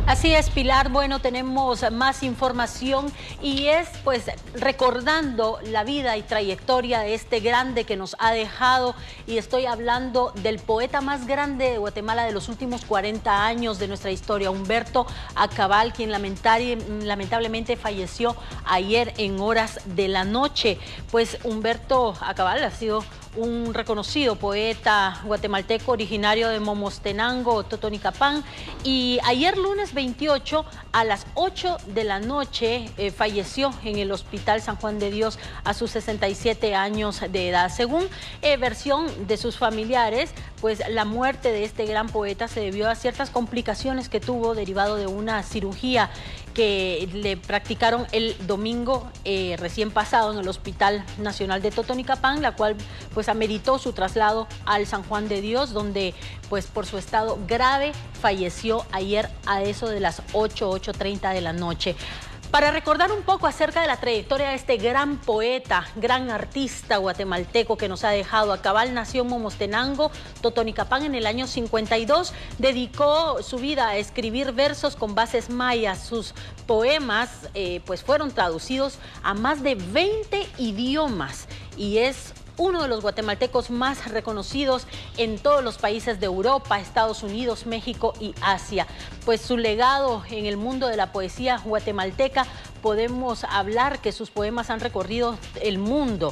Así es, Pilar. Bueno, tenemos más información y es pues recordando la vida y trayectoria de este grande que nos ha dejado, y estoy hablando del poeta más grande de Guatemala de los últimos 40 años de nuestra historia, Humberto Acabal, quien lamentablemente falleció ayer en horas de la noche. Pues Humberto Acabal ha sido un reconocido poeta guatemalteco originario de Momostenango, Totonicapán, y ayer lunes 28 a las 8 de la noche falleció en el Hospital San Juan de Dios a sus 67 años de edad. Según versión de sus familiares, pues la muerte de este gran poeta se debió a ciertas complicaciones que tuvo derivado de una cirugía que le practicaron el domingo recién pasado en el Hospital Nacional de Totonicapán, la cual pues ameritó su traslado al San Juan de Dios, donde pues por su estado grave falleció ayer a eso de las 8:30 de la noche. Para recordar un poco acerca de la trayectoria de este gran poeta, gran artista guatemalteco que nos ha dejado, Acabal nació en Momostenango, Totonicapán, en el año 52. Dedicó su vida a escribir versos con bases mayas. Sus poemas pues fueron traducidos a más de 20 idiomas y es uno de los guatemaltecos más reconocidos en todos los países de Europa, Estados Unidos, México y Asia. Pues su legado en el mundo de la poesía guatemalteca, podemos hablar que sus poemas han recorrido el mundo.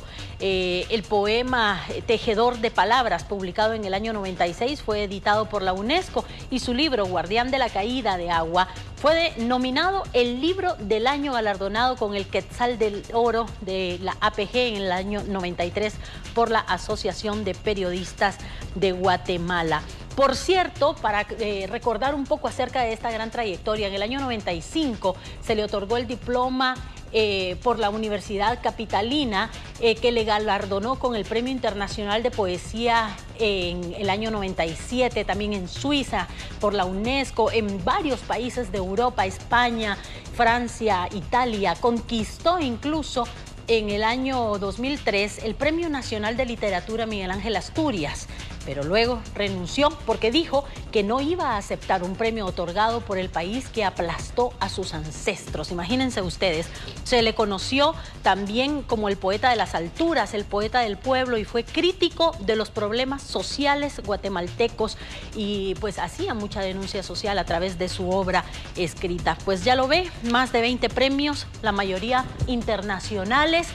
El poema Tejedor de Palabras, publicado en el año 96, fue editado por la UNESCO, y su libro Guardián de la Caída de Agua fue nominado el libro del año, galardonado con el Quetzal del Oro de la APG en el año 93 por la Asociación de Periodistas de Guatemala. Por cierto, para recordar un poco acerca de esta gran trayectoria, en el año 95 se le otorgó el diploma por la Universidad Capitalina, que le galardonó con el Premio Internacional de Poesía en el año 97, también en Suiza, por la UNESCO, en varios países de Europa, España, Francia, Italia. Conquistó incluso en el año 2003 el Premio Nacional de Literatura Miguel Ángel Asturias, pero luego renunció porque dijo que no iba a aceptar un premio otorgado por el país que aplastó a sus ancestros. Imagínense ustedes, se le conoció también como el poeta de las alturas, el poeta del pueblo, y fue crítico de los problemas sociales guatemaltecos, y pues hacía mucha denuncia social a través de su obra escrita. Pues ya lo ve, más de 20 premios, la mayoría internacionales,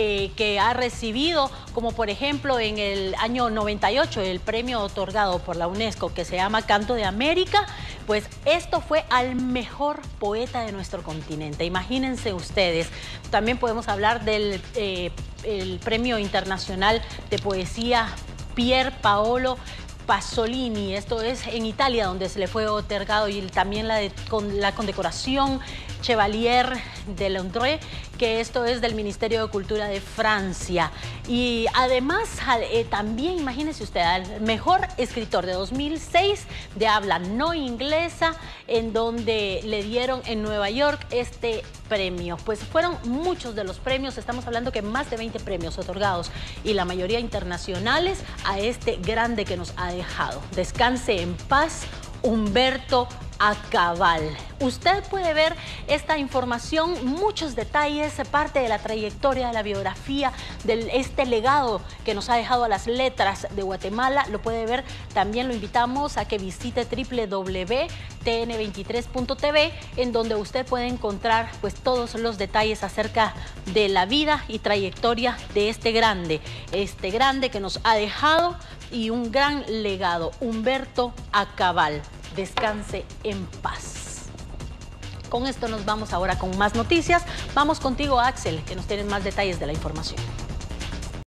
que ha recibido, como por ejemplo en el año 98 el premio otorgado por la UNESCO que se llama Canto de América. Pues esto fue al mejor poeta de nuestro continente. Imagínense ustedes. También podemos hablar del el Premio Internacional de Poesía Pier Paolo Pasolini. Esto es en Italia, donde se le fue otorgado, y también la condecoración Chevalier de Londres, que esto es del Ministerio de Cultura de Francia. Y además también, imagínense usted, al mejor escritor de 2006 de habla no inglesa, en donde le dieron en Nueva York este premio. Pues fueron muchos de los premios, estamos hablando que más de 20 premios otorgados, y la mayoría internacionales, a este grande que nos ha dejado. Descanse en paz, Humberto Acabal. Usted puede ver esta información, muchos detalles, parte de la trayectoria, de la biografía, de este legado que nos ha dejado a las letras de Guatemala. Lo puede ver, también lo invitamos a que visite www.tn23.tv, en donde usted puede encontrar pues todos los detalles acerca de la vida y trayectoria de este grande que nos ha dejado, y un gran legado, Humberto Acabal. Descanse en paz. Con esto nos vamos ahora con más noticias. Vamos contigo, Axel, que nos tiene más detalles de la información.